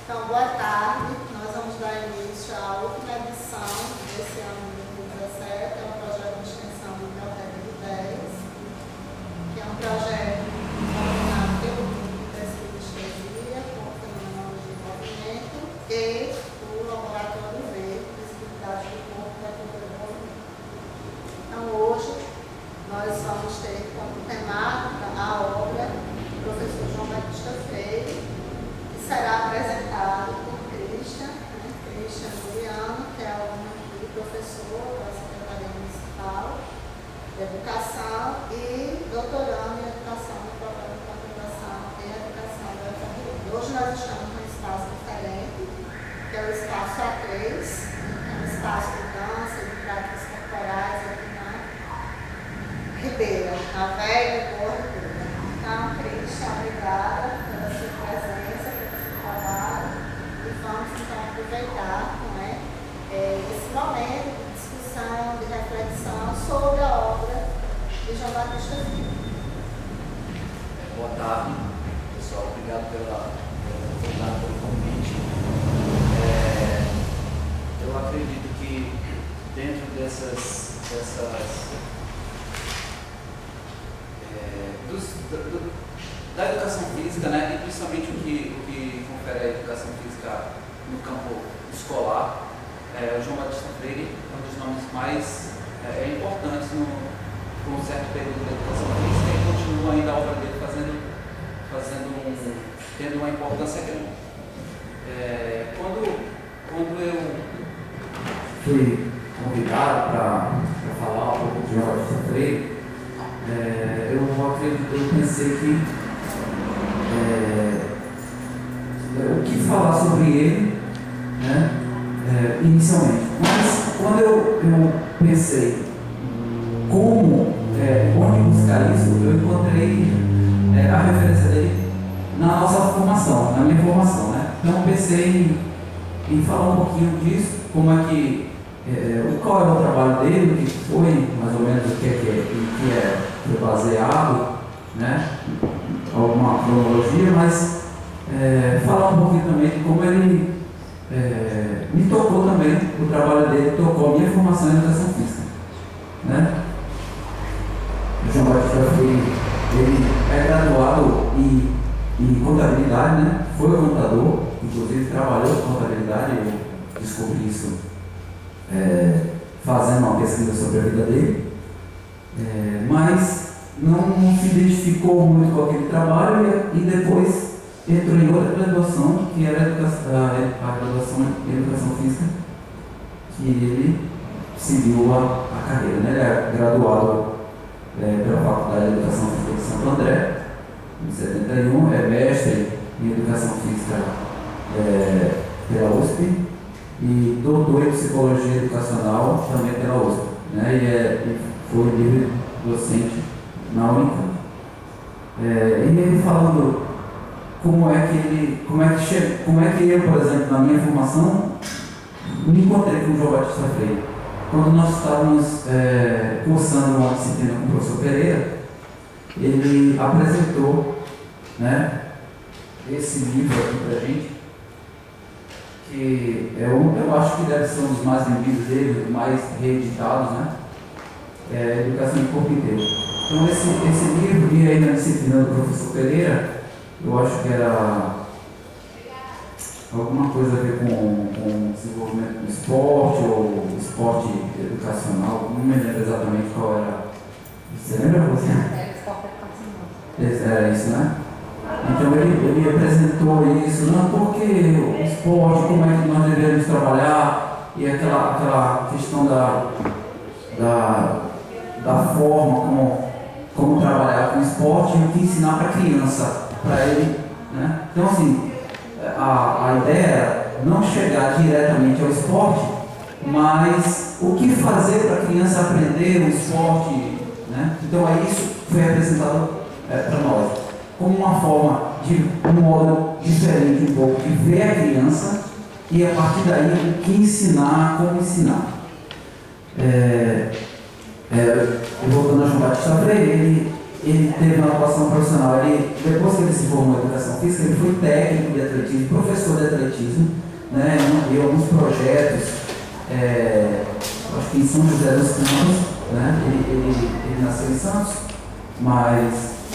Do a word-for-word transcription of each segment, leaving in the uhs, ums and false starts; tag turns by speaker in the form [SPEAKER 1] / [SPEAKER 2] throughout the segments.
[SPEAKER 1] Então, boa tarde. Nós vamos dar início à última edição desse ano de dois mil e dezessete, é um projeto de extensão do Biblioteca de dez, que é um projeto coordenado pelo grupo de pesquisa e estesia, com fenomenologia e movimento, e o Laboratório V, Visibilidade do Corpo da Cultura do Movimento. Então, hoje, nós vamos ter como temática a obra do professor João Batista Freire, que será apresentado por Christian, né? Christian Juliano, que é aluno e professor da Secretaria Municipal de Educação e doutorando em Educação no programa de pós-graduação em Educação da U F R J. Hoje nós estamos num espaço diferente, que é o espaço A três, né? Que é um espaço de dança e de práticas corporais aqui na Ribeira, na velha Boa Ribeira. Então, Christian, obrigada pela sua presença, pelo seu trabalho, e vamos então aproveitar, não é, esse momento de discussão, de reflexão sobre a obra de João Batista Freire.
[SPEAKER 2] Boa tarde, pessoal, obrigado pela, pela, pelo convite. É, eu acredito que dentro dessas, dessas é, dos, do, da educação física, né, e principalmente o que, o que confere a educação física no campo escolar, é, o João Batista Freire é um dos nomes mais é, importantes no, por um certo período da educação física e continua ainda a obra dele fazendo, fazendo um, tendo uma importância grande. É, quando, quando eu fui convidado para falar um pouco de João Batista Freire, é, eu acredito, eu pensei que é, o que falar sobre ele, né, é, inicialmente. Mas quando eu, eu pensei como, é, onde buscar isso, eu encontrei é, a referência dele na nossa formação, na minha formação, né? Então pensei em, em falar um pouquinho disso, como é que, é, qual é o trabalho dele, o que foi, mais ou menos, o que é, que é, que é foi baseado, né? Alguma cronologia, mas é, falar um pouquinho também de como ele é, me tocou também, o trabalho dele tocou a minha formação em educação física, né? O João Batista Freire, ele é graduado em, em contabilidade, né? Foi contador, inclusive trabalhou com contabilidade, eu descobri isso é, fazendo uma pesquisa sobre a vida dele, é, mas não se identificou muito com aquele trabalho e, e depois entrou em outra graduação, que era a, educação, a, a graduação em Educação Física, que ele seguiu a, a carreira, né? Ele é graduado é, pela Faculdade de Educação Física de Santo André, em setenta e um, é mestre em Educação Física é, pela U S P e doutor em Psicologia Educacional também pela U S P, né? E, é, e foi livre docente na Unicamp. É, e ele falando como é que ele, como é que chega, como é que eu, por exemplo, na minha formação, me encontrei com o João Batista Freire. Quando nós estávamos é, cursando uma disciplina com o professor Pereira, ele apresentou, né, esse livro aqui para a gente, que eu, eu acho que deve ser um dos mais vendidos dele, os mais reeditados, né? É, Educação de Corpo Inteiro. Então, esse, esse livro, e aí na disciplina do professor Pereira, eu acho que era alguma coisa a ver com, com desenvolvimento do esporte ou esporte educacional, não me lembro exatamente qual era. Você lembra você?
[SPEAKER 1] É, esporte educacional.
[SPEAKER 2] Era isso, né? Então ele, ele apresentou isso, não porque o esporte, como é que nós devemos trabalhar, e aquela, aquela questão da, da, da forma como, como trabalhar com o esporte e o que ensinar para a criança, para ele, né? Então assim, a, a ideia era não chegar diretamente ao esporte, mas o que fazer para a criança aprender o esporte, né? Então é isso que foi apresentado é, para nós, como uma forma de um modo diferente um pouco de ver a criança e a partir daí o que ensinar, como ensinar. É, é, voltando a João Batista Freire, ele, ele teve uma atuação profissional. Ele, depois que ele se formou em educação física, ele foi técnico de atletismo, professor de atletismo, né, e alguns projetos, é, acho que em São José dos Campos, né, ele, ele, ele nasceu em Santos, mas,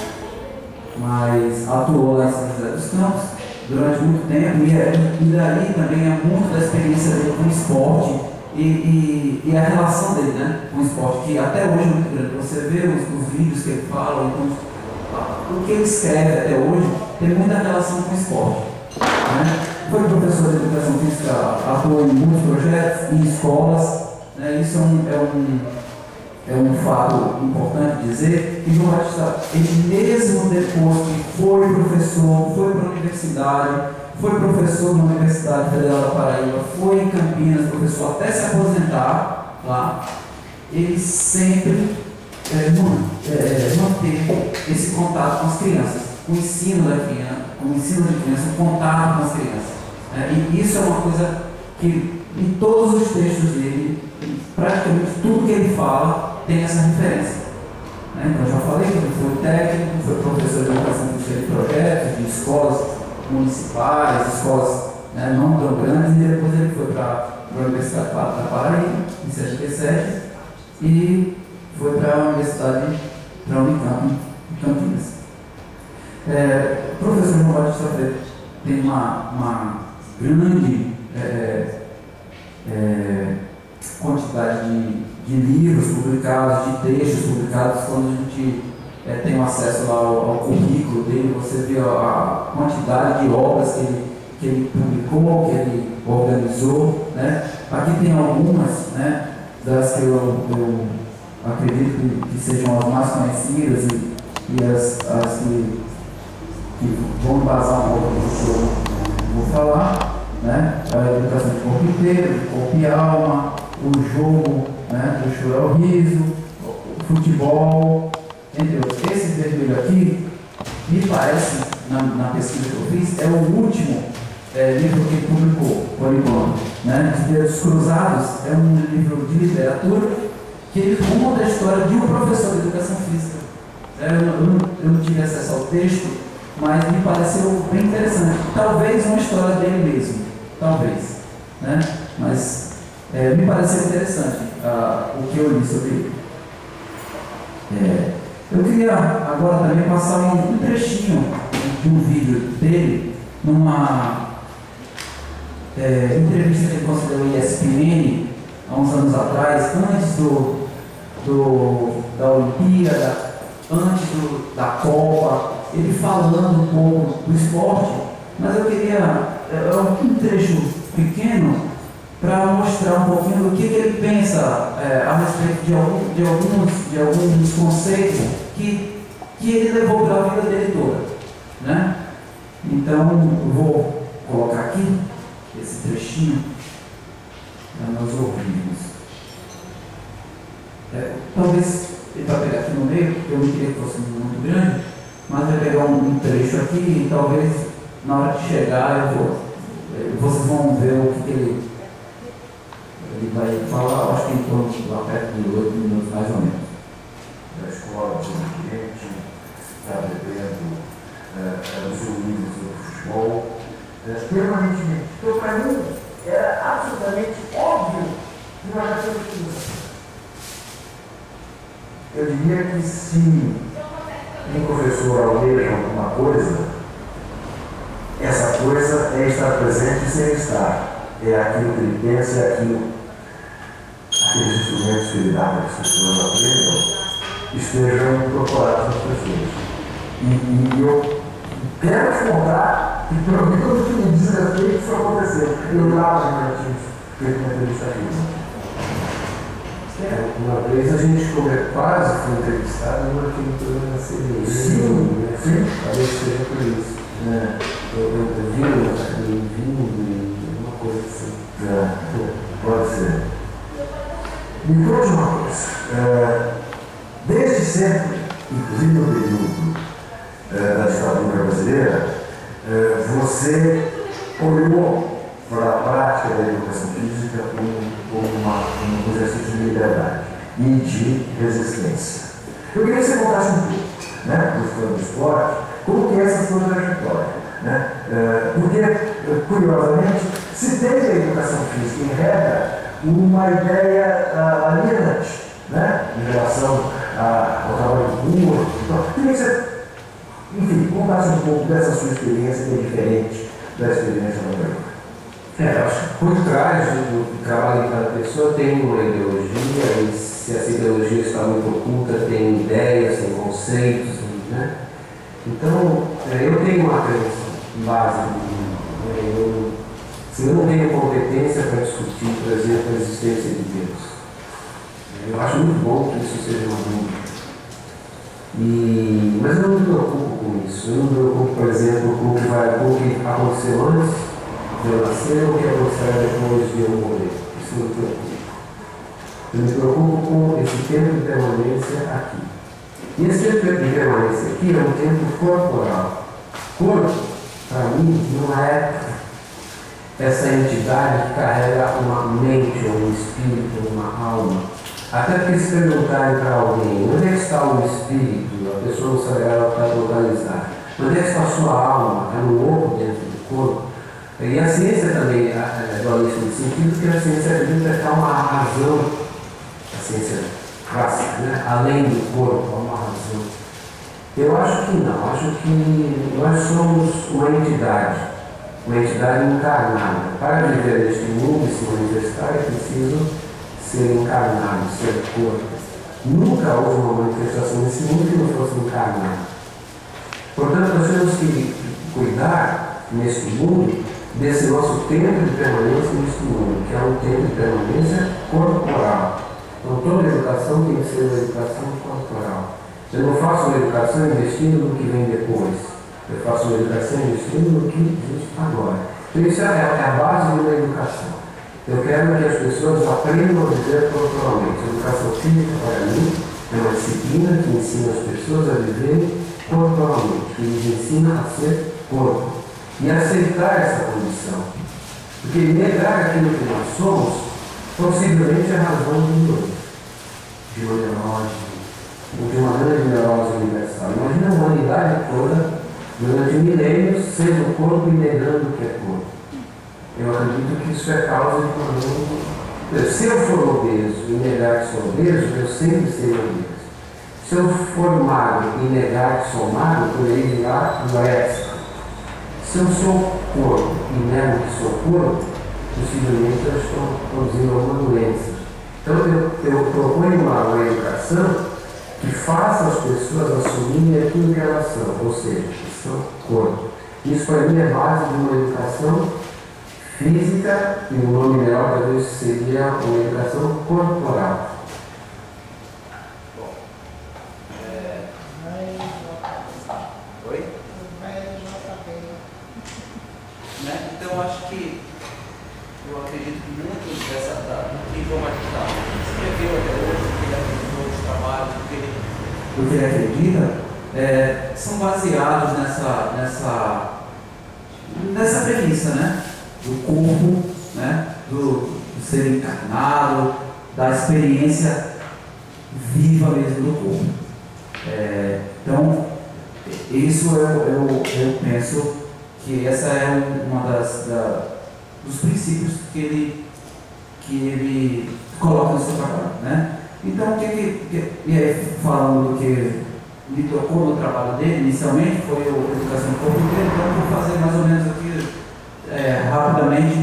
[SPEAKER 2] mas atuou lá em São José dos Campos durante muito tempo, e, e daí também é muito da experiência dele com o esporte e, e, e a relação dele, né, com o esporte, que até hoje é muito grande. Você vê os, os vídeos que ele fala, então, o que ele escreve até hoje tem muita relação com o esporte, né? Foi professor de educação física, atuou em muitos projetos, em escolas, né? Isso é um, é, um, é um fato importante dizer, que João Batista, ele mesmo depois que foi professor, foi para a universidade, foi professor na Universidade Federal da Paraíba, foi em Campinas, professor até se aposentar lá, ele sempre é, é, manteve esse contato com as crianças, o ensino da criança, o ensino da criança, o contato com as crianças. É, e isso é uma coisa que em todos os textos dele, praticamente tudo que ele fala tem essa referência. Né? Então, eu já falei que ele foi técnico, foi professor de educação física de projetos, de escolas municipais, escolas, né, não tão grandes, e depois ele foi para a Universidade da Paraíba, em setenta e sete, e foi para a Universidade, para a Unicamp, em Campinas. É, o professor João Batista Freire tem uma, uma grande é, é, quantidade de, de livros publicados, de textos publicados. Quando a gente é, tem acesso lá ao, ao currículo dele, você vê a, a quantidade de obras que ele, que ele publicou, que ele organizou, né? Aqui tem algumas, né, das que eu, eu acredito que, que sejam as mais conhecidas e, e as, as que, que vão embasar um pouco do que eu vou falar, né? A educação de corpo inteiro, de corpo e alma, o jogo, né, do choro ao riso, o futebol, entre outros. Esse vermelho aqui, me parece, na, na pesquisa que eu fiz, é o último é, livro que ele publicou, por enquanto, né? De Dedos Cruzados, é um livro de literatura que ele conta a história de um professor de educação física. É, eu, eu, eu não tive acesso ao texto, mas me pareceu bem interessante. Talvez uma história dele mesmo, talvez, né? Mas é, me pareceu interessante uh, o que eu li sobre ele. É, eu queria agora também passar um, um trechinho de um vídeo dele numa é, entrevista que ele concedeu em E S P N há uns anos atrás, antes do, do, da Olimpíada, antes do, da Copa, ele falando um pouco do esporte, mas eu queria é, um trecho pequeno para mostrar um pouquinho do que, que ele pensa é, a respeito de, algum, de, alguns, de alguns conceitos que, que ele levou para a vida dele toda, né? Então, eu vou colocar aqui esse trechinho para nós ouvirmos. É, talvez ele vai pegar aqui no meio, porque eu não queria que fosse muito grande, mas vai pegar um, um trecho aqui e talvez na hora de chegar eu vou, vocês vão ver o que, que ele, ele vai falar, acho que em torno de lá perto de oito minutos mais ou menos.
[SPEAKER 3] Da escola, do ambiente, está bebendo é, os livros do futebol, é, permanentemente. Então, para mim, era absolutamente óbvio que nós já temos isso. Eu diria que se um professor almeja alguma coisa, essa coisa é estar presente sem estar. É aquilo que ele pensa, é aquilo, aqueles instrumentos que ele dá para que as pessoas aprendam, estejam incorporados nas pessoas. E, e eu quero te contar que, pelo menos, que me diz respeito, isso aconteceu. Eu lá realmente fiz uma entrevista aqui. É, uma vez a gente quase foi entrevistado numa pintura na C B I. Sim, né? Sim. Talvez seja por isso. É. Eu, eu, eu vi um vinho, uma coisa assim. É, pode ser. Me conte uma coisa. É, desde sempre, inclusive no período é, da ditadura brasileira, é, você olhou para a prática da educação física como uma, um exercício de liberdade e de resistência. Eu queria que você contasse um pouco né, do fã do esporte, como que é essa sua trajetória. Né? Porque, curiosamente, se tem a educação física em regra uma ideia uh, alienante, né, em relação a, ao trabalho do corpo. Então, queria que você, enfim, contasse um pouco dessa sua experiência, que é diferente da experiência da André.
[SPEAKER 4] É, acho que por trás do, do trabalho de cada pessoa tem uma ideologia, e se essa ideologia está muito oculta, tem ideias, tem conceitos, né? Então, é, eu tenho uma crença básica, né? eu, se eu não tenho competência para discutir, por exemplo, a existência de Deus, eu acho muito bom que isso seja uma dúvida. E, mas eu não me preocupo com isso. Eu não me preocupo, por exemplo, com o que, vai, com o que aconteceu antes de eu nascer ou o que acontecerá depois de eu morrer. Isso não me preocupa. Eu me preocupo com esse tempo de permanência aqui. E esse tempo de permanência aqui é um tempo corporal. Corpo, para mim, não é essa entidade que carrega uma mente, ou um espírito, ou uma alma. Até porque se perguntarem para alguém onde é que está o espírito, a pessoa não saberá para localizar. Onde é que está a sua alma? Está no oco dentro do corpo. E a ciência também é dualista nesse sentido, porque a ciência acredita que há uma razão, a ciência clássica, né? Além do corpo, há uma razão. Eu acho que não, acho que nós somos uma entidade, uma entidade encarnada. Para viver neste mundo e se manifestar é preciso ser encarnado, ser corpo. Nunca houve uma manifestação nesse mundo que não fosse encarnado. Portanto, nós temos que cuidar neste mundo desse nosso tempo de permanência neste mundo, que é um tempo de permanência corporal. Então, toda educação tem que ser uma educação corporal. Eu não faço uma educação investindo no que vem depois. Eu faço uma educação investindo no que existe agora. Então, isso é a base de uma educação. Eu quero que as pessoas aprendam a viver corporalmente. A educação física, para mim, é uma disciplina que ensina as pessoas a viverem corporalmente, que lhes ensina a ser corpo. E aceitar essa condição. Porque negar aquilo que nós somos, possivelmente é a razão de doença, de uma neurose, ou de uma grande neurose universal. Imagina a humanidade toda, durante milênios, sendo corpo e negando o que é corpo. Eu acredito que isso é causa de problema. Se eu for obeso e negar que sou obeso, eu sempre serei obeso. Se eu for magro e negar que sou magro, eu irei virar doença. Se eu sou corpo e nego que sou corpo, possivelmente eu estou produzindo alguma doença. Então eu, eu proponho uma, uma educação que faça as pessoas assumirem aquilo que elas são, ou seja, que são corpo. Isso para mim é base de uma educação física, e o nome melhor talvez seria uma educação corporal.
[SPEAKER 2] Bom, é... Oi? Né? Então acho que eu acredito que muito dessa do que João Batista escreveu até hoje, que ele acreditou nos trabalhos, do que ele, do que ele acredita, é, são baseados nessa, nessa, nessa premissa, né? Do corpo, né? do, do ser encarnado, da experiência viva mesmo do corpo. É, então, isso eu, eu, eu penso que essa é uma das da, dos princípios que ele, que ele coloca no seu trabalho, né? Então, o que, que, que falando do que me tocou no trabalho dele, inicialmente, foi a educação do corpo inteiro, então eu vou fazer mais ou menos aqui, é, rapidamente,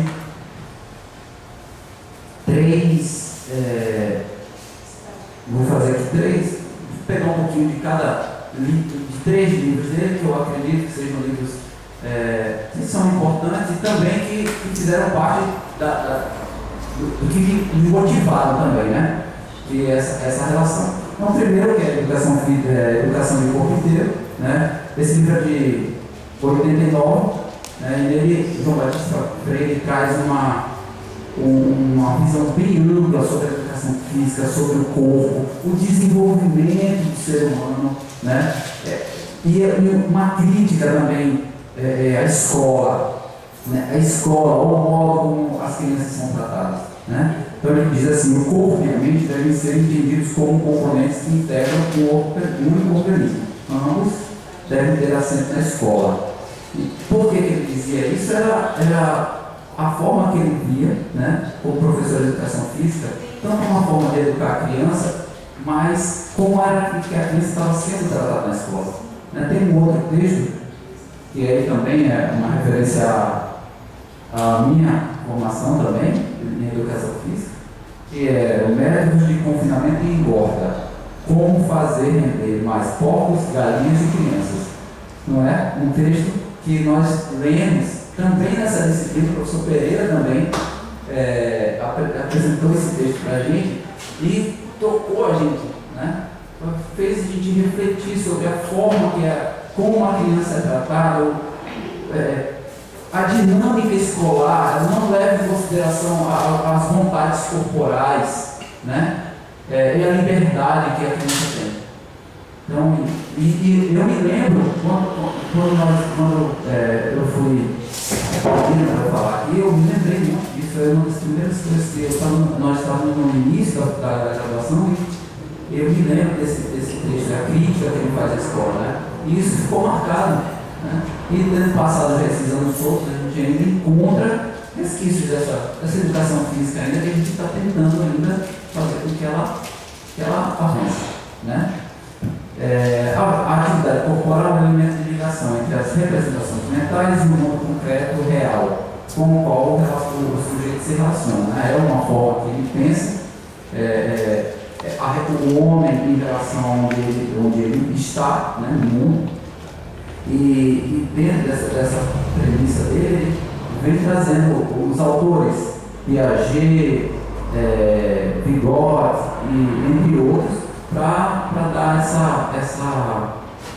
[SPEAKER 2] três, é, vou fazer aqui três, vou pegar um pouquinho de cada, de três livros dele, que eu acredito que sejam livros É, que são importantes e também que, que fizeram parte da, da, do, do que me motivaram também, né? Que é essa, essa relação. Então, primeiro, que é a educação, é, educação de corpo inteiro, né? Esse livro é de oitenta e nove, né? E nele, João Batista Freire traz uma, uma visão bem ampla sobre a educação física, sobre o corpo, o desenvolvimento do ser humano, né? É, e, e uma crítica também É, a escola, né? a escola, o modo como as crianças são tratadas, né? Então ele diz assim, o corpo e a mente devem ser entendidos como componentes que integram o único organismo. ambos devem ter assento na escola. E por que, que ele dizia isso? Era, era a forma que ele via, né, como professor de educação física, tanto uma forma de educar a criança, mas como era que a criança estava sendo tratada na escola. Né? Tem um outro texto, que aí também é uma referência à, à minha formação também, em educação física, que é o Métodos de Confinamento e Engorda. Como fazer render mais porcos, galinhas e crianças. Não é? Um texto que nós lemos também nessa disciplina. O professor Pereira também é, apresentou esse texto para a gente e tocou a gente, né? Fez a gente refletir sobre a forma que é, como a criança é tratada, é, a dinâmica escolar, não leva em consideração a, a, as vontades corporais, né? É, e a liberdade que a criança tem. Então, e, e eu me lembro, quando, quando, nós, quando é, eu fui para falar aqui, eu me lembrei muito disso. Foi uma das primeiras coisas que eu estava, nós estávamos no início da, da graduação e eu me lembro desse, desse texto, da crítica que ele faz à escola, né? E isso ficou marcado. Né? E tendo passado já esses anos todos, a gente ainda encontra resquícios dessa, dessa educação física ainda que a gente está tentando ainda fazer com que ela, que ela avance. Né? É, a, a atividade corporal é um elemento de ligação entre as representações mentais e o mundo concreto real, com o qual o, o sujeito se relaciona. Né? É uma forma que ele pensa, é, é, é, a, o homem em relação a onde ele, onde ele está, né, no mundo, e, e dentro dessa, dessa premissa dele, vem trazendo os autores, Piaget, é, Vygotsky, e entre outros, para dar essa, essa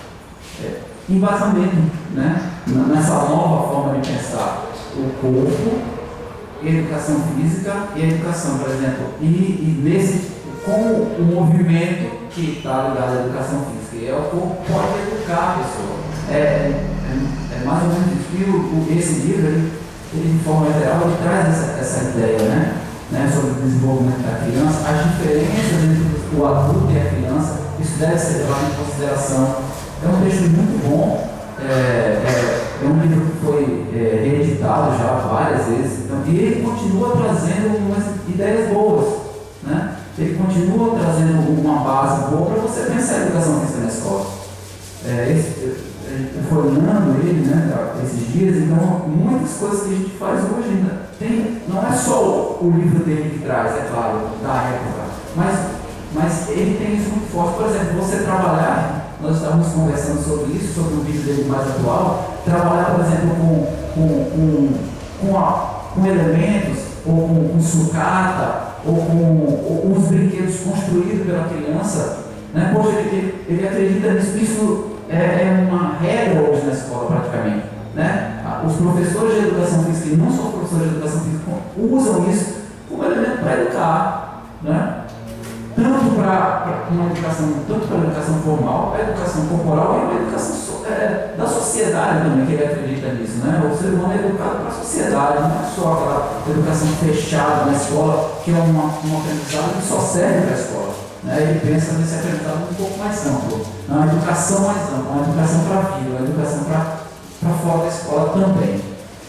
[SPEAKER 2] é, embasamento, né, nessa nova forma de pensar o corpo, a educação física e a educação, por exemplo, e, e nesse, com o movimento que está ligado à educação física, é o corpo pode educar a pessoa. É, é, é mais ou menos isso. E o, o, esse livro, ele, ele, de forma geral, ele traz essa, essa ideia, né? Né, sobre o desenvolvimento da criança, as diferenças entre o adulto e a criança, isso deve ser levado em consideração. É um texto muito bom, é, é, é um livro que foi é, reeditado já várias vezes, então, e ele continua trazendo umas ideias boas, né? Ele continua trazendo uma base boa para você pensar a educação física na escola. É, esse, foi olhando ele, né, esses dias, então muitas coisas que a gente faz hoje ainda tem, não é só o livro dele que traz, é claro, da época, mas, mas ele tem isso muito forte. Por exemplo, você trabalhar, nós estávamos conversando sobre isso, sobre o vídeo dele mais atual, trabalhar, por exemplo, com, com, com, com, a, com elementos, ou com, com sucata, ou com ou, os brinquedos construídos pela criança, né? Poxa, ele, ele acredita nisso, isso é, é uma regra hoje na escola praticamente, né? Os professores de educação física, e não só os professores de educação física, usam isso como elemento para educar, né? Tanto para uma educação, tanto para a educação formal, a educação corporal e a educação so, é, da sociedade também, que ele acredita nisso, né? O ser humano é educado para a sociedade, não é só aquela educação fechada na escola, que é uma, uma aprendizado que só serve para a escola. Né? Ele pensa nesse aprendizado um pouco mais amplo, uma educação mais ampla, uma educação para a vida, uma educação para fora da escola também.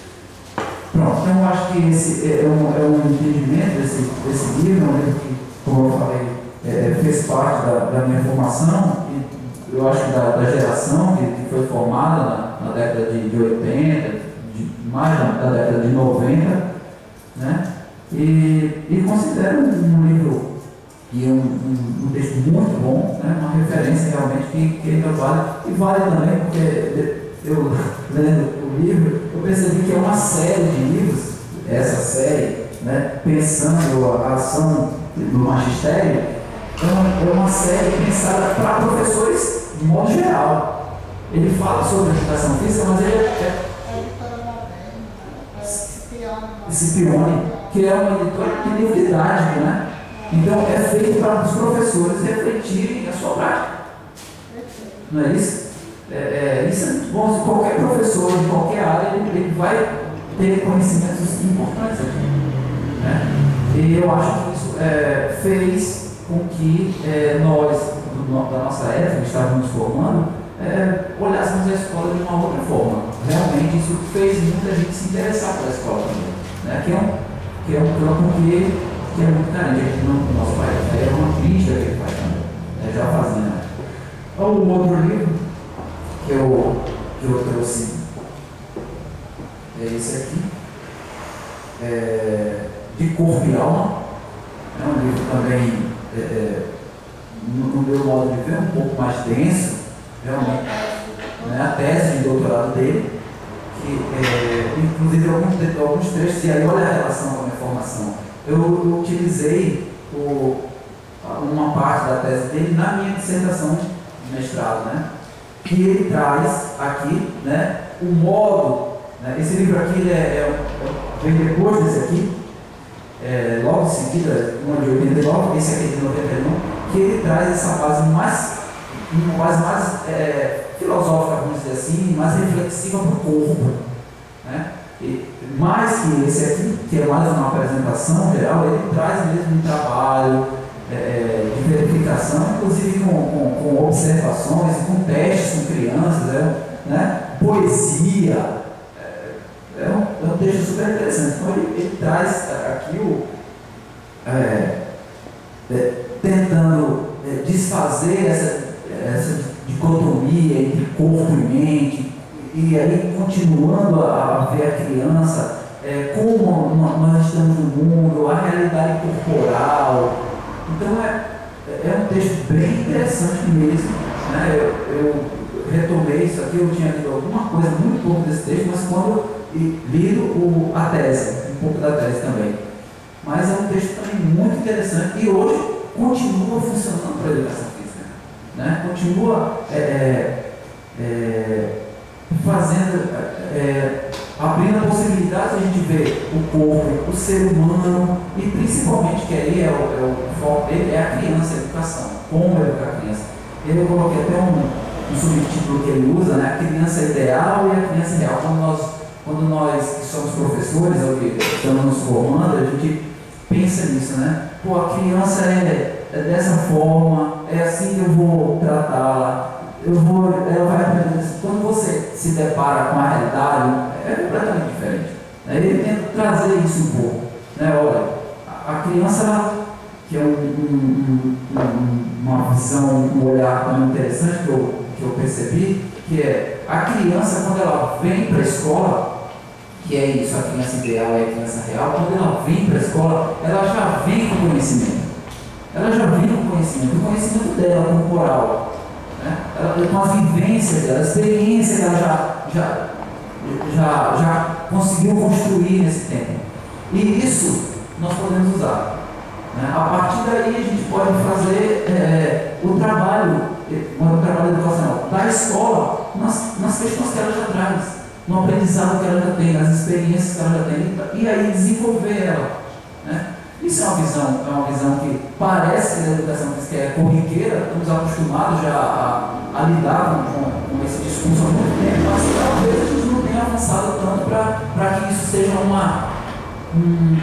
[SPEAKER 2] Pronto, então eu acho que esse é um, é um entendimento desse, desse livro, um livro que, como eu falei, é, fez parte da, da minha formação, e eu acho que da, da geração que, que foi formada na, na década de, de oitenta, de, mais da, da década de noventa, né? E, e considero um, um livro e um, um, um texto muito bom, né? Uma referência realmente que, que ainda vale, e vale também porque eu, lendo o livro, eu percebi que é uma série de livros, essa série, né? Pensando a ação do magistério, é uma, é uma série pensada para professores de modo geral. Ele fala sobre educação física, mas ele é... é Scipione, que é uma editora de livro didático, né? Então é feito para os professores refletirem a sua prática. Não é isso? É, é, isso é muito bom. Se qualquer professor de qualquer área, ele, ele vai ter conhecimentos importantes aqui, né? E eu acho que isso é, fez com que é, nós, do, da nossa época, que estávamos nos formando, é, olhássemos a escola de uma outra forma. Realmente isso fez muita gente se interessar pela escola também, né? Que é um, que é um campo que, que é muito carente aqui no nosso país. É uma crítica que ele faz também, né? Já fazendo. O outro livro que eu, que eu trouxe é esse aqui, é, De Corpo e Alma. É um livro também, é, é, no, no meu modo de ver, um pouco mais denso, realmente, né? A tese de doutorado dele, que é, inclusive alguns, alguns trechos, e aí olha a relação com a minha formação. Eu, eu utilizei o, uma parte da tese dele na minha dissertação de mestrado, né? Que ele traz aqui, né, o modo, né? Esse livro aqui ele é, é, é, vem depois desse aqui, é, logo em seguida, um de oitenta e nove, esse aqui de noventa e um, que ele traz essa base mais, uma base mais é, filosófica, vamos dizer assim, mais reflexiva para o corpo, né? E, mais que esse aqui, que é mais uma apresentação geral, ele traz mesmo um trabalho é, de verificação, inclusive com, com, com observações, com testes com crianças, é, né? Poesia. É um, é um texto super interessante. Então ele, ele traz aqui o é, é, tentando é, desfazer essa, essa dicotomia entre corpo e mente, e aí continuando a, a ver a criança é, como nós estamos no mundo, a realidade corporal. Então é, é um texto bem interessante mesmo, né? Eu, eu retomei isso aqui, eu tinha lido alguma coisa, muito pouco desse texto, mas quando e lido o, a tese, um pouco da tese também. Mas é um texto também muito interessante e hoje continua funcionando para a educação física, né? Continua é, é, fazendo, é, abrindo a possibilidade de a gente ver o corpo, o ser humano e principalmente, que aí é o, é o foco dele, é a criança, a educação, como educar a criança. Eu coloquei até um, um subtítulo que ele usa, né? A criança ideal e a criança real. Quando nós Quando nós que somos professores, ou que estamos nos formando, a gente pensa nisso, né? Pô, a criança é, é dessa forma, é assim que eu vou tratá-la, eu vou, ela vai aprender. Quando você se depara com a realidade, é completamente diferente, né? Ele tenta trazer isso um pouco, né? Olha, a, a criança, ela, que é um, um, um, uma visão, um olhar também interessante que eu, que eu percebi, que é a criança, quando ela vem para a escola, que é isso, a criança ideal é a criança real, quando ela vem para a escola, ela já vem com conhecimento. Ela já vem com conhecimento, o conhecimento dela, corporal, né? Ela, com a vivência dela, a experiência que ela já, já, já, já conseguiu construir nesse tempo. E isso nós podemos usar, né? A partir daí a gente pode fazer é, o trabalho, o trabalho educacional da escola nas, nas questões que ela já traz, no aprendizado que ela já tem, nas experiências que ela já tem, e aí desenvolver ela, né? Isso é uma visão, é uma visão que parece que a educação física é corriqueira, estamos acostumados já a, a lidar com, com esse discurso há muito tempo, mas talvez a gente não tenha avançado tanto para que isso seja uma, um,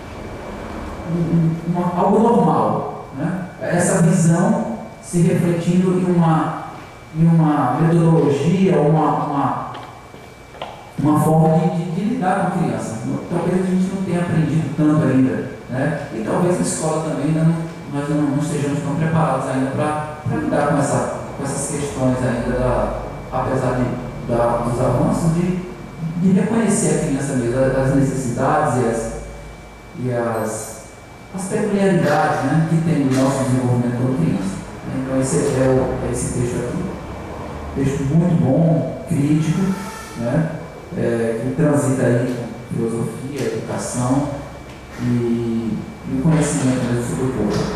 [SPEAKER 2] um, uma, algo normal, né? Essa visão se refletindo em uma, em uma metodologia, uma, uma, uma forma de, de, de lidar com a criança. Talvez a gente não tenha aprendido tanto ainda, né? E talvez na escola também ainda não, nós não, não estejamos tão preparados ainda para lidar com, essa, com essas questões ainda, da, apesar de, da, dos avanços, de, de reconhecer a criança mesmo, as necessidades e as, e as, as peculiaridades, né, que tem no nosso desenvolvimento como criança. Então esse é, o, é esse texto aqui. Texto muito bom, crítico, né, é, que transita aí com filosofia, educação e, e o conhecimento mesmo sobre o corpo.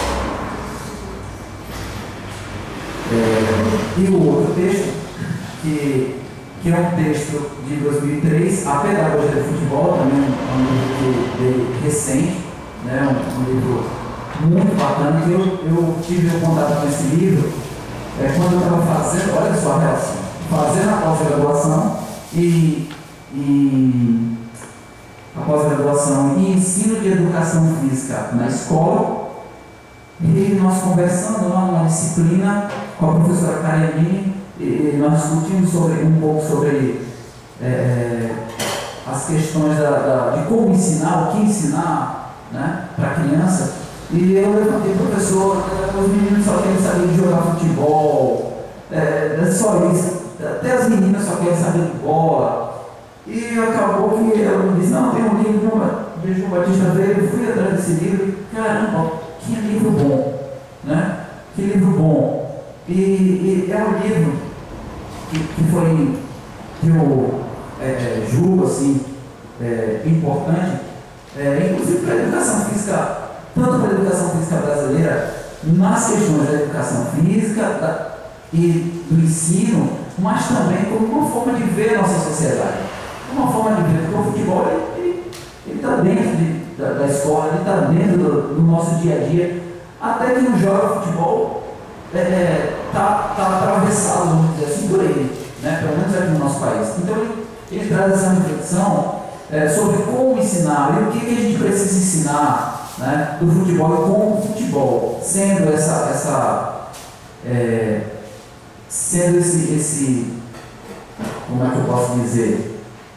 [SPEAKER 2] É, e o outro texto, que, que é um texto de dois mil e três, A Pedagogia do Futebol, também um, um livro dele recente, né, um, um livro muito bacana, que eu, eu tive um contato com esse livro é, quando eu estava fazendo, olha só a relação, fazendo a pós-graduação e, e a pós-graduação em ensino de educação física na escola, e nós conversando lá numa disciplina com a professora Karianine, e nós discutimos sobre, um pouco sobre é, as questões da, da, de como ensinar, o que ensinar, né, para a criança. E eu levantei, professor, os meninos só querem saber de jogar futebol, é, só isso, até as meninas só querem saber de bola. E acabou que ela me disse, não, tem um livro de João Batista Veio, eu fui atrás desse livro, caramba, que livro bom, né? Que livro bom. E, e é um livro que, que foi, que eu é, julgo assim, é, importante, é, inclusive para a educação física, tanto para a educação física brasileira, nas questões da educação física da, e do ensino, mas também como uma forma de ver a nossa sociedade. Uma forma de ver, porque o futebol ele está dentro de, da, da escola, ele está dentro do, do nosso dia a dia. Até quem não joga futebol está é, tá, tá atravessado, vamos dizer assim, por ele, né? Pelo menos aqui no nosso país. Então ele, ele traz essa reflexão é, sobre como ensinar e o que, que a gente precisa ensinar, né, do futebol e como o futebol, sendo essa, essa é, sendo esse, esse, como é que eu posso dizer?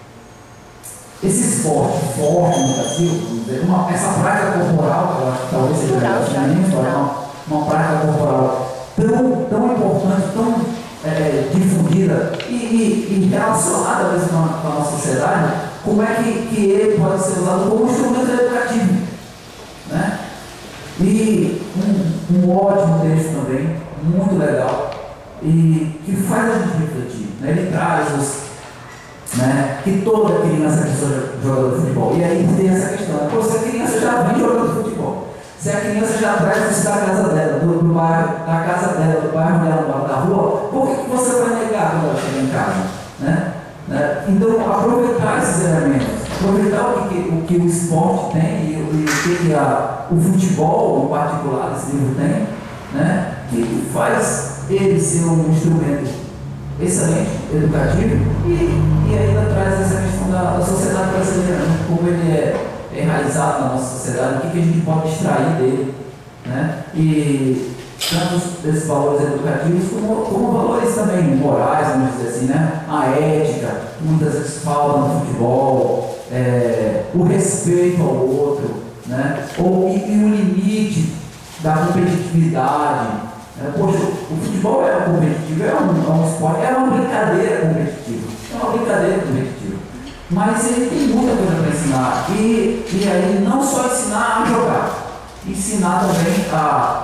[SPEAKER 2] Esse esporte forte no Brasil, uma, essa prática corporal, eu acho que talvez seja uma, uma prática corporal tão, tão importante, tão é, difundida e, e, e relacionada mesmo com a, com a nossa sociedade, como é que, que ele pode ser usado como instrumento educativo, né? E um, um ótimo texto também, muito legal, e que faz a gente refletir, né? Ele traz os Né, que toda criança que seja jogador de futebol. E aí tem essa questão, pô, se a criança já vem jogando futebol, se a criança já traz isso da casa dela, do, do bairro, da casa dela, do bairro dela, da rua, por que, que você vai negar quando ela chega em casa? Né? Né? Então, aproveitar esses elementos, aproveitar o que, o, que o esporte tem e, e o que, que a, o futebol, em particular, esse livro tem, né? Que faz ele ser um instrumento excelente, educativo, e, e ainda traz essa questão da, da sociedade brasileira, né? Como ele é enraizado na nossa sociedade, o que, que a gente pode extrair dele, né? E tanto desses valores educativos como, como valores também morais, vamos dizer assim, né? A ética, que muitas vezes falta no futebol, é, o respeito ao outro, né? Ou, e, e o limite da competitividade. Poxa, o futebol é competitivo, é um, é um esporte, é uma brincadeira competitiva, é uma brincadeira competitiva, mas ele tem muita coisa para ensinar, e, e aí não só ensinar a jogar, ensinar também a,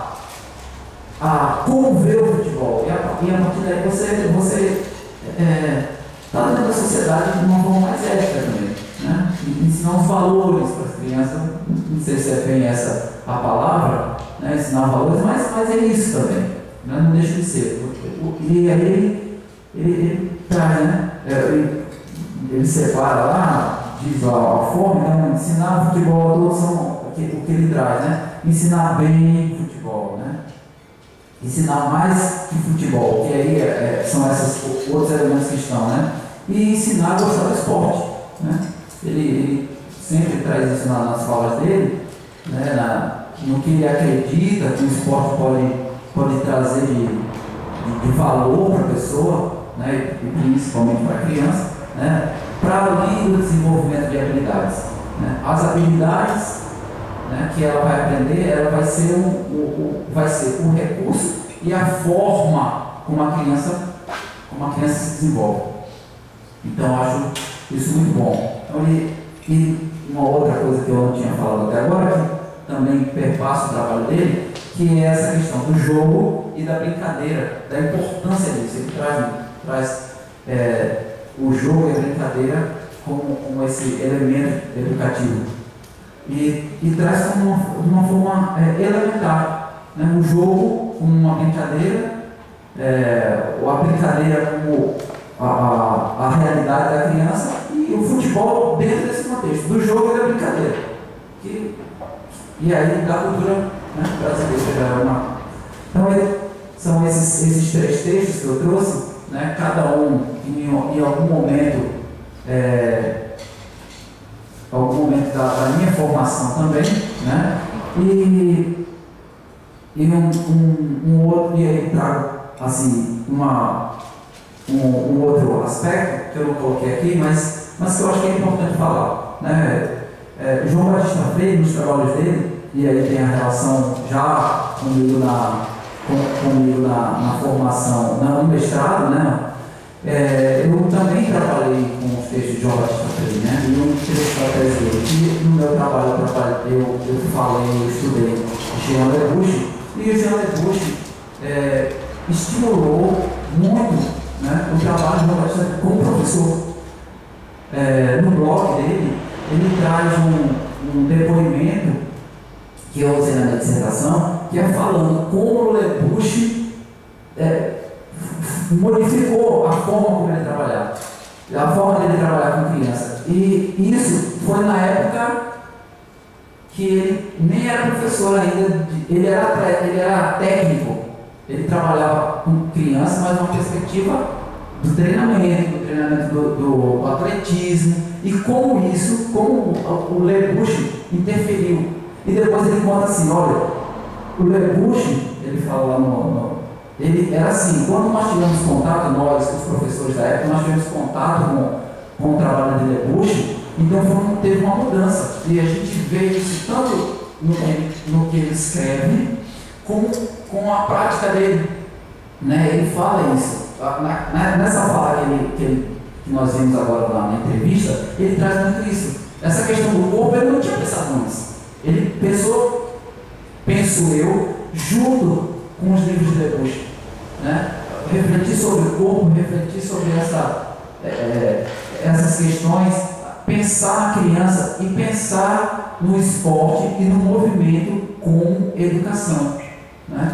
[SPEAKER 2] a como ver o futebol, e a, e a partir daí você você está é, dentro da sociedade de uma forma mais ética também, né? Ensinar os valores para as crianças, não sei se é bem essa a palavra, né, ensinar valores, mas, mas é isso também, né, não deixa de ser. E aí ele, ele, ele traz, né, ele, ele separa lá, diz a, a forma, né, ensinar futebol, todos são o que, o que ele traz, né, ensinar bem futebol, né, ensinar mais que futebol, que aí é, são esses outros elementos que estão, né, e ensinar a gostar do esporte, né, ele, ele sempre traz isso nas falas dele, né, na, no que ele acredita que o esporte pode, pode trazer de, de, de valor para a pessoa, né, e principalmente para a criança, né, para além do desenvolvimento de habilidades. Né. As habilidades, né, que ela vai aprender, ela vai ser o, o, o, vai ser o recurso e a forma como a criança, como a criança se desenvolve. Então, eu acho isso muito bom. Então, e, e uma outra coisa que eu não tinha falado até agora, que também perpassa o trabalho dele, que é essa questão do jogo e da brincadeira, da importância disso. Ele traz, traz é, o jogo e a brincadeira como, como esse elemento educativo. E, e traz como uma, uma forma é, elementar, né? O jogo como uma brincadeira, é, ou a brincadeira como a, a, a realidade da criança, e o futebol dentro desse contexto, do jogo e da brincadeira. Que, E aí, da cultura, né, brasileira. Uma... Então, ele, são esses, esses três textos que eu trouxe, né, cada um em, em algum momento, é, algum momento da, da minha formação também, né, e, e um, um, um outro, e aí trago, assim, uma, um, um outro aspecto que eu não coloquei aqui, mas, mas que eu acho que é importante falar. Né? É, João Batista Freire, nos trabalhos dele, e aí tem a relação já comigo na, com, comigo na, na formação, no mestrado, né? É, eu também trabalhei com os textos de João Batista Freire, né? E um trecho da tese dele. E no meu trabalho, eu, trabalho, eu, eu falei, eu estudei Jean Lebouche, e o Jean Lebouche é, estimulou muito, né, o trabalho de João Batista como professor. É, no blog dele, ele traz um, um depoimento que eu usei na minha dissertação, que é falando como o Lebouche é, modificou a forma como ele trabalhava, a forma dele trabalhar com criança. E isso foi na época que ele nem era professor ainda, ele era, ele era técnico, ele trabalhava com criança, mas numa perspectiva do treinamento, do treinamento do, do, do atletismo, e como isso, como o Lebouche interferiu. E depois ele conta assim, olha, o Lebouche, ele fala lá no, no ele era assim, quando nós tivemos contato, nós, os professores da época, nós tivemos contato com, com o trabalho de Lebouche, então foi, teve uma mudança. E a gente vê isso tanto no, no que ele escreve, como com a prática dele. Né? Ele fala isso. Na, na, nessa fala que, ele, que, ele, que nós vimos agora lá na entrevista, ele traz muito isso. Essa questão do corpo, ele não tinha pensado nisso. Ele pensou, penso eu, junto com os livros de Lebouche. Né? Refletir sobre o corpo, refletir sobre essa, é, essas questões, pensar na criança e pensar no esporte e no movimento com educação. Né?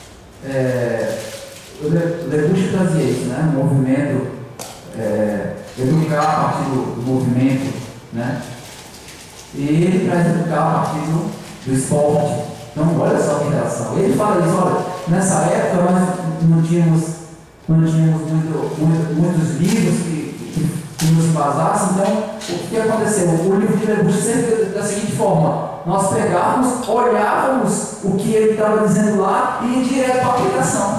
[SPEAKER 2] É, o Lebouche trazia isso, né? O movimento, é, educar a partir do, do movimento, né? E ele traz educar a partir do, do esporte. Então, olha só que relação. Ele fala isso, olha, nessa época nós não tínhamos, não tínhamos muito, muito, muitos livros que, que, que nos embasassem, então, o que aconteceu? O livro de Lebouche sempre da seguinte forma: nós pegávamos, olhávamos o que ele estava dizendo lá e ia direto para a aplicação.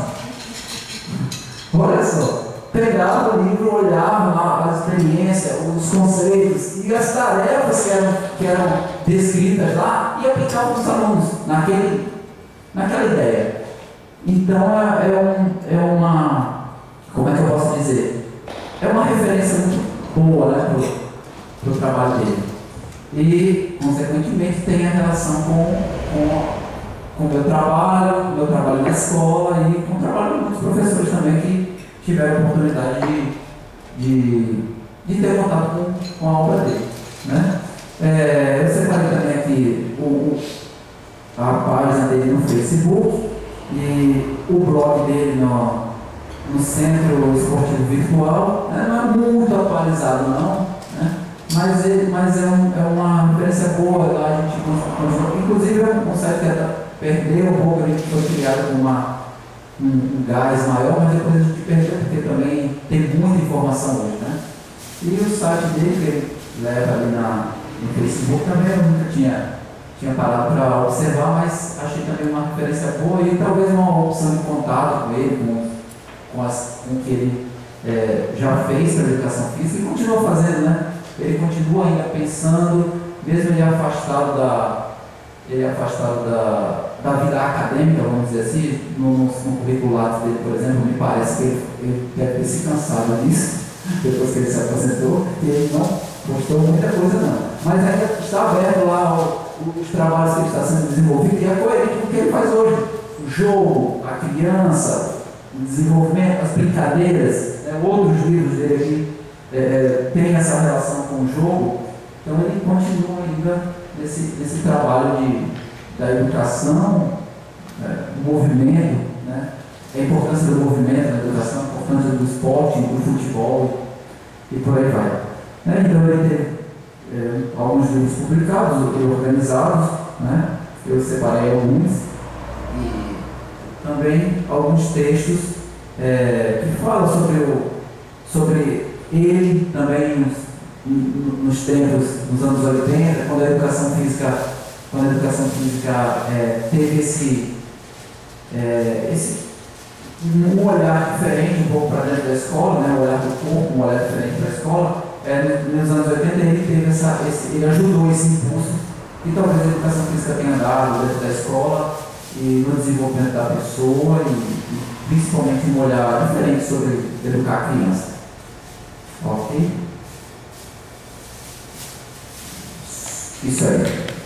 [SPEAKER 2] Olha só, pegava o livro, olhava lá a experiência, os conceitos e as tarefas que eram, que eram descritas lá e aplicava para os alunos naquele, naquela ideia. Então é, é, um, é uma, como é que eu posso dizer? É uma referência muito boa, né, para o trabalho dele. E, consequentemente, tem a relação com, com, com o meu trabalho, o meu trabalho na escola e com o trabalho de muitos professores também que tiveram a oportunidade de, de, de ter contato com, com a obra dele. Né? É, eu separei também aqui o, o, a página dele no Facebook e o blog dele no, no Centro Esportivo Virtual. Né? Não é muito atualizado, não, né? mas, ele, mas é, um, é uma referência boa. Lá a gente continua, inclusive é um site que até perdeu um pouco, a gente foi criado com uma, um, um gás maior, mas depois a gente perdeu porque também tem muita informação hoje. Né? E o site dele, que ele leva ali na, no Facebook, também eu nunca tinha, tinha parado para observar, mas achei também uma referência boa e talvez uma opção de contato com ele, com, com, as, com o que ele é, já fez para a educação física e continua fazendo, né? Ele continua ainda pensando, mesmo ele afastado da, ele afastado da, da vida acadêmica, vamos dizer assim, no, no, no curricular dele, por exemplo, me parece que ele, ele deve ter se cansado disso, depois que ele se aposentou, e ele não postou muita coisa não. Mas ainda está aberto lá o, os trabalhos que ele está sendo desenvolvido e é coerente com o que ele faz hoje. O jogo, a criança, o desenvolvimento, as brincadeiras, né, outros livros dele aqui é, tem essa relação com o jogo, então ele continua ainda nesse, nesse trabalho de, da educação, né, do movimento, né, a importância do movimento na educação, a importância do esporte, do futebol e por aí vai. Né, então ele tem é, alguns livros publicados e organizados, né, eu separei alguns, e também alguns textos é, que falam sobre, o, sobre ele também nos, nos tempos, nos anos oitenta, quando a educação física, quando a educação física é, teve esse, é, esse, um olhar diferente um pouco para dentro da escola, né? Um olhar do corpo, um olhar diferente para a escola. É, nos anos oitenta ele teve essa, esse, ele ajudou esse impulso que talvez a educação física tenha dado dentro da escola e no desenvolvimento da pessoa e, e principalmente um olhar diferente sobre educar a criança. Ok? Isso aí.